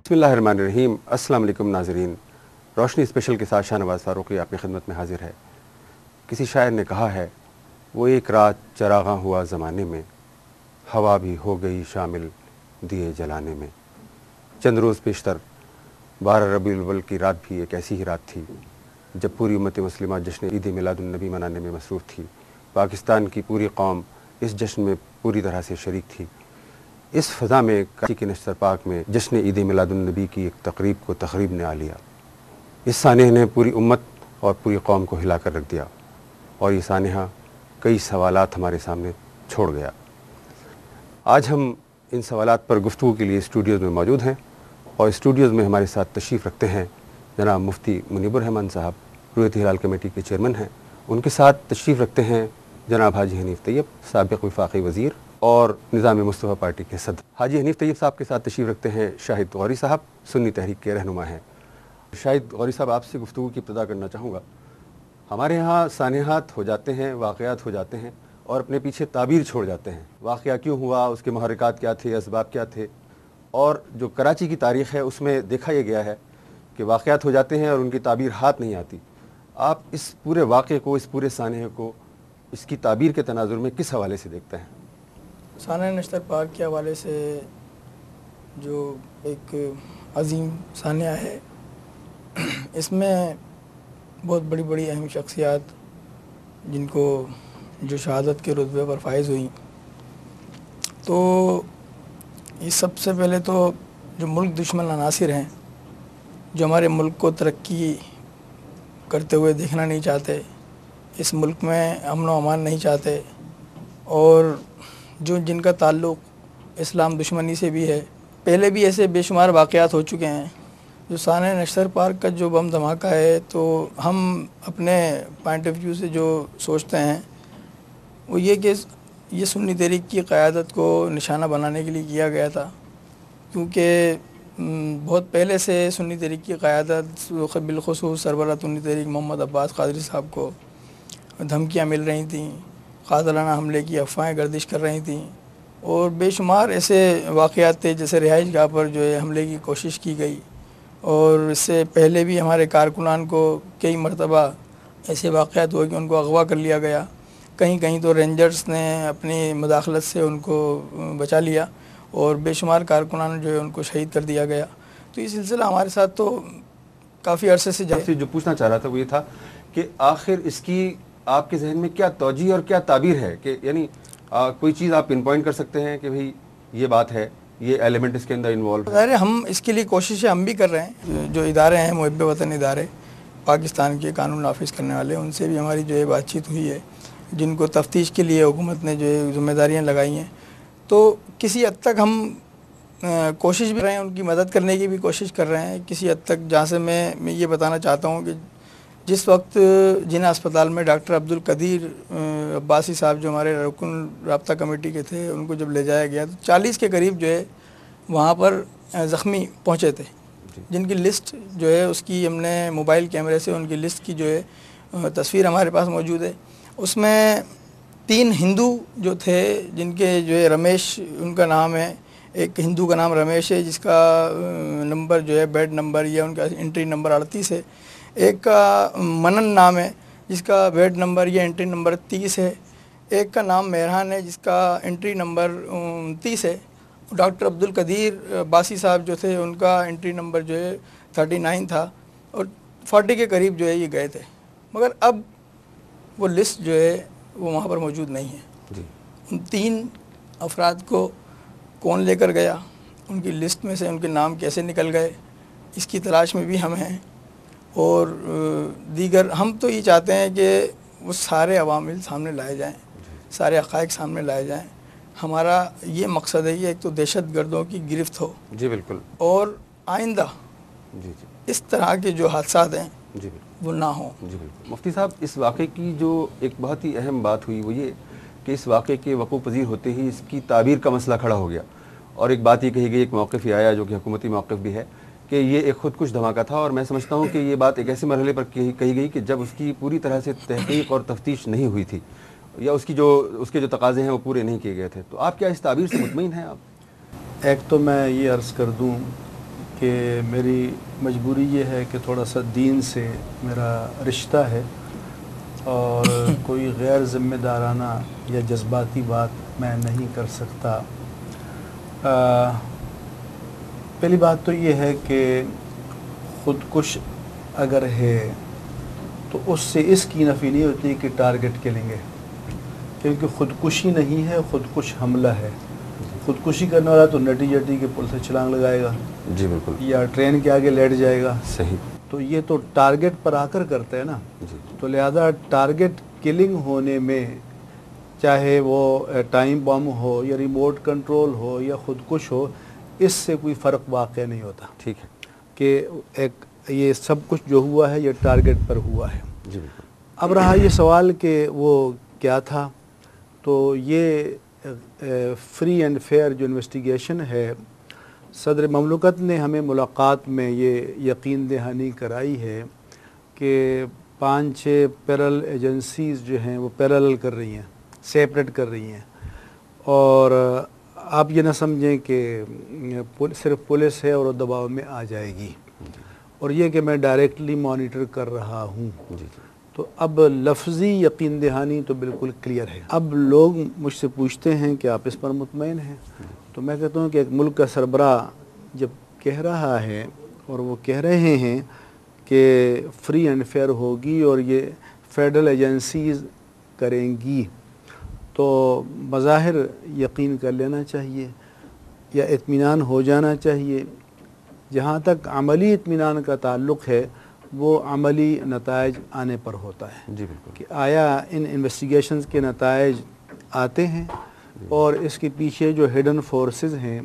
बिस्मिल्लाहिर्रहमानिर्रहीम। अस्सलाम वालेकुम नाज़रीन। रोशनी स्पेशल के साथ शाहनवाज़ फ़ारूक़ी आपकी खिदमत में हाजिर है। किसी शायर ने कहा है, वो एक रात चराग़ा हुआ ज़माने में, हवा भी हो गई शामिल दिए जलाने में। चंद रोज़ पेशतर 12 रबीउल अव्वल की रात भी एक ऐसी ही रात थी जब पूरी उम्मत मुस्लिमा जश्न ईद मिलादुन नबी मनाने में मसरूफ़ थी। पाकिस्तान की पूरी कौम इस जश्न में पूरी तरह से शरीक थी। इस फ़ज़ा में कराची के नश्तर पाक में जश्न ईद मिलादुन नबी की एक तकरीब को तक़रीब ने आ लिया। इस सानह ने पूरी उम्मत और पूरी कौम को हिला कर रख दिया और ये सानहा कई सवालात हमारे सामने छोड़ गया। आज हम इन सवालात पर गुफ्तगू के लिए स्टूडियोज़ में मौजूद हैं और स्टूडियोज़ में हमारे साथ तशरीफ़ रखते हैं जनाब मुफ्ती मुनीबुर रहमान साहब, रुयत हिलाल कमेटी के चेयरमैन हैं। उनके साथ तशरीफ़ रखते हैं जनाब हाजी हनीफ़ तैयब, साबिक़ वफ़ाक़ी वज़ीर और निज़ाम मुस्तफ़ा पार्टी के सदर। हाजी हनीफ़ तैयब साहब के साथ तशरीफ़ रखते हैं शाहिद गौरी साहब, सुन्नी तहरीक के रहनुमा हैं। शाहिद गौरी साहब, आपसे गुफ्तगू की इब्तिदा करना चाहूँगा। हमारे यहाँ सानहात हो जाते हैं, वाक़यात हो जाते हैं और अपने पीछे ताबीर छोड़ जाते हैं। वाक़या क्यों हुआ, उसके महरिकात क्या थे, असबाब क्या थे। और जो कराची की तारीख़ है उसमें देखा यह गया है कि वाक़यात हो जाते हैं और उनकी ताबीर हाथ नहीं आती। आप इस पूरे वाक़े को, इस पूरे सानहे को, इसकी ताबीर के तनाजुर में किस हवाले से देखते हैं? सानह नश्तर पाक के हवाले से जो एक अज़ीम सानहा है, इसमें बहुत बड़ी बड़ी अहम शख्सियात जिनको जो शहादत के रुतबे पर फाइज़ हुई। तो ये सबसे पहले तो जो मुल्क दुश्मन अनासिर हैं, जो हमारे मुल्क को तरक्की करते हुए देखना नहीं चाहते, इस मुल्क में अमन व अमान नहीं चाहते और जो जिनका ताल्लुक़ इस्लाम दुश्मनी से भी है। पहले भी ऐसे बेशुमार वाक़यात हो चुके हैं। जो सानह नश्तर पार्क का जो बम धमाका है, तो हम अपने पॉइंट ऑफ व्यू से जो सोचते हैं वो ये कि ये सुन्नी तहरीक की क़यादत को निशाना बनाने के लिए किया गया था, क्योंकि बहुत पहले से सुन्नी तहरीक की क़यादत बिलख़ुसूस सरबराह सुन्नी तहरीक मोहम्मद अब्बास क़ादरी साहब को धमकियाँ मिल रही थीं, क़ातलाना हमले की अफ़वाहें गर्दिश कर रही थीं और बेशुमार ऐसे वाक़यात थे जैसे रिहाइश गाह पर जो है हमले की कोशिश की गई। और इससे पहले भी हमारे कारकुनान को कई मरतबा ऐसे वाक़यात हुए कि उनको अगवा कर लिया गया। कहीं कहीं तो रेंजर्स ने अपनी मुदाखलत से उनको बचा लिया और बेशुमार कारकुनान जो है उनको शहीद कर दिया गया। तो ये सिलसिला हमारे साथ तो काफ़ी अरसे से जारी। जो पूछना चाह रहा था वो ये था कि आखिर इसकी आपके जहन में क्या तौजीह और क्या ताबीर है कि यानी कोई चीज़ आप पिन पॉइंट कर सकते हैं कि भाई ये बात है, ये एलिमेंट इसके अंदर इन्वॉल्व है? अरे हम इसके लिए कोशिशें हम भी कर रहे हैं। जो इदारे हैं, मुहब्बे वतन इदारे पाकिस्तान के कानून नाफिज करने वाले, उनसे भी हमारी जो है बातचीत हुई है, जिनको तफ्तीश के लिए हुकूमत ने जो है ज़िम्मेदारियाँ लगाई हैं। तो किसी हद तक हम कोशिश भी रहे हैं, उनकी मदद करने की भी कोशिश कर रहे हैं किसी हद तक। जहाँ से मैं ये बताना चाहता हूँ कि जिस वक्त जिना अस्पताल में डॉक्टर अब्दुल कदीर अब्बासी साहब जो हमारे रुकन राब्ता कमेटी के थे, उनको जब ले जाया गया तो 40 के करीब जो है वहाँ पर ज़ख्मी पहुँचे थे, जिनकी लिस्ट जो है उसकी हमने मोबाइल कैमरे से उनकी लिस्ट की जो है तस्वीर हमारे पास मौजूद है। उसमें 3 हिंदू जो थे, जिनके जो है रमेश उनका नाम है, एक हिंदू का नाम रमेश है जिसका नंबर जो है बेड नंबर या उनका एंट्री नंबर 38 है। एक का मनन नाम है जिसका बेड नंबर या एंट्री नंबर 30 है। एक का नाम मेहरान है जिसका एंट्री नंबर 29 है। डॉक्टर अब्दुल कदीर बासी साहब जो थे उनका एंट्री नंबर जो है 39 था और 40 के करीब जो है ये गए थे। मगर अब वो लिस्ट जो है वो वहाँ पर मौजूद नहीं है जी। उन 3 अफराद को कौन लेकर गया, उनकी लिस्ट में से उनके नाम कैसे निकल गए, इसकी तलाश में भी हम हैं। और दीगर हम तो ये चाहते हैं कि वो सारे अवामिल सामने लाए जाएं, सारे हक़ाइक़ सामने लाए जाएं। हमारा ये मकसद है कि एक तो दहशत गर्दों की गिरफ्त हो जी बिल्कुल, और आइंदा जी इस तरह के जो हादसात हैं जी वो ना हो। जी बिल्कुल। मुफ्ती साहब, इस वाक़े की जो एक बहुत ही अहम बात हुई वो ये कि इस वाक़े के वक़ूफ़ पज़ीर होते ही इसकी ताबीर का मसला खड़ा हो गया और एक बात ये कही गई, एक मौक़िफ़ ये आया जो कि हुकूमती मौक़िफ़ भी है कि ये एक ख़ुदकुश धमाका था। और मैं समझता हूँ कि ये बात एक ऐसे मरहले पर कही गई कि जब उसकी पूरी तरह से तहक़ीक़ और तफ्तीश नहीं हुई थी या उसके जो तकाज़े हैं वो पूरे नहीं किए गए थे। तो आप क्या इस ताबीर से मुतमईन हैं आप? एक तो मैं ये अर्ज़ कर दूँ کہ میری مجبوری یہ ہے کہ تھوڑا سا دین سے میرا رشتہ ہے اور کوئی غیر ذمہ دارانہ یا جذباتی بات میں نہیں کر سکتا۔ پہلی بات تو یہ ہے کہ خودکش اگر ہے تو اس سے اس کی نفی نہیں ہوتی کہ ٹارگٹ کلنگ ہے، کیونکہ خودکشی نہیں ہے، خودکش حملہ ہے۔ خودکشی کرنے والا تو نٹی جٹی کے پل سے چھلانگ لگائے گا، جی بالکل، یا ٹرین کے آگے لیٹ جائے گا، صحیح، تو یہ تو ٹارگٹ پر آ کر کرتا ہے نا۔ جی تو لہذا ٹارگٹ کلنگ ہونے میں چاہے وہ ٹائم بم ہو یا ریموٹ کنٹرول ہو یا خودکش ہو، اس سے کوئی فرق واقع نہیں ہوتا، ٹھیک ہے، کہ ایک یہ سب کچھ جو ہوا ہے یہ ٹارگٹ پر ہوا ہے۔ جی بالکل، اب رہا یہ سوال کہ وہ کیا تھا، تو یہ فری اینڈ فیئر جو انویسٹیگیشن ہے، صدر مملکت نے ہمیں ملاقات میں یہ یقین دہانی کرائی ہے کہ 5-6 پیرل ایجنسیز جو ہیں وہ پیرل کر رہی ہیں، سیپریٹ کر رہی ہیں، اور آپ یہ نہ سمجھیں کہ صرف پولیس ہے اور وہ دباؤ میں آ جائے گی، اور یہ کہ میں ڈائریکٹلی مانیٹر کر رہا ہوں۔ جی تو اب لفظی یقین دہانی تو بالکل کلیئر ہے۔ اب لوگ مجھ سے پوچھتے ہیں کہ آپ اس پر مطمئن ہیں، تو میں کہتا ہوں کہ ایک ملک کا سربراہ جب کہہ رہا ہے اور وہ کہہ رہے ہیں کہ فری اینڈ فیئر ہوگی اور یہ فیڈرل ایجنسیز کریں گی، تو بظاہر یقین کر لینا چاہیے یا اطمینان ہو جانا چاہیے۔ جہاں تک عملی اطمینان کا تعلق ہے وہ عملی نتائج آنے پر ہوتا ہے، جی بالکل، کہ آیا ان انویسٹیگیشنز کے نتائج آتے ہیں، اور اس کے پیچھے جو ہڈن فورسز ہیں،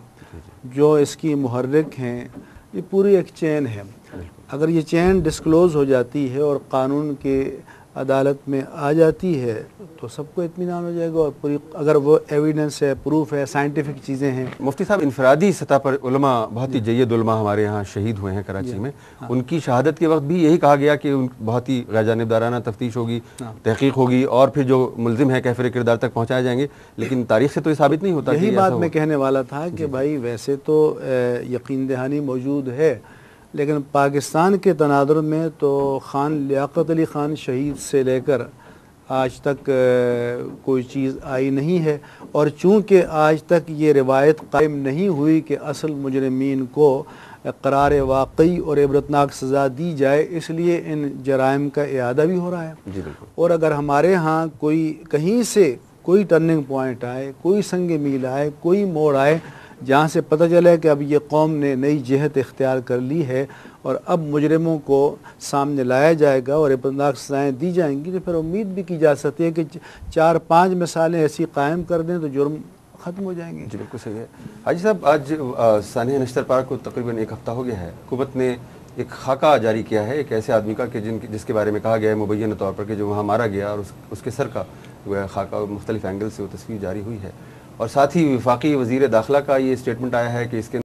جو اس کی محرک ہیں، یہ پوری ایک چین ہے۔ اگر یہ چین ڈسکلوز ہو جاتی ہے اور قانون کے عدالت میں آ جاتی ہے تو سب کو اطمینان ہو جائے گا، اور پوری اگر وہ ایویڈنس ہے، پروف ہے، سائنٹیفک چیزیں ہیں۔ مفتی صاحب، انفرادی سطح پر علماء، بہت ہی جید علماء ہمارے یہاں شہید ہوئے ہیں کراچی میں، ان کی شہادت کے وقت بھی یہی کہا گیا کہ ان بہت ہی غیر جانبدارانہ تفتیش ہوگی، تحقیق ہوگی، اور پھر جو ملزم ہے کیفر کردار تک پہنچائے جائیں گے، لیکن تاریخ سے تو یہ ثابت نہیں ہوتا۔ یہی بات میں کہنے والا تھا کہ بھائی ویسے تو یقین دہانی موجود ہے، لیکن پاکستان کے تناظر میں تو خان لیاقت علی خان شہید سے لے کر آج تک کوئی چیز آئی نہیں ہے، اور چونکہ آج تک یہ روایت قائم نہیں ہوئی کہ اصل مجرمین کو قرار واقعی اور عبرتناک سزا دی جائے، اس لیے ان جرائم کا اعادہ بھی ہو رہا ہے۔ جی بالکل، اور اگر ہمارے ہاں کوئی کہیں سے کوئی ٹرننگ پوائنٹ آئے، کوئی سنگ میل آئے، کوئی موڑ آئے جہاں سے پتہ چلے کہ اب یہ قوم نے نئی جہت اختیار کر لی ہے اور اب مجرموں کو سامنے لایا جائے گا اور عبرتناک سزائیں دی جائیں گی، تو پھر امید بھی کی جا سکتی ہے کہ 4-5 مثالیں ایسی قائم کر دیں تو جرم ختم ہو جائیں گے۔ جی بالکل صحیح ہے۔ حاجی صاحب، آج سانحہ نشتر پارک کو تقریباً 1 ہفتہ ہو گیا ہے، حکومت نے ایک خاکہ جاری کیا ہے ایک ایسے آدمی کا کہ جس کے بارے میں کہا گیا ہے مبینہ طور پر کہ جو وہاں مارا گیا، اور اس کے سر کا خاکہ مختلف اینگل سے وہ تصویر جاری ہوئی ہے، اور ساتھ ہی وفاقی وزیر داخلہ کا یہ اسٹیٹمنٹ آیا ہے کہ اس کے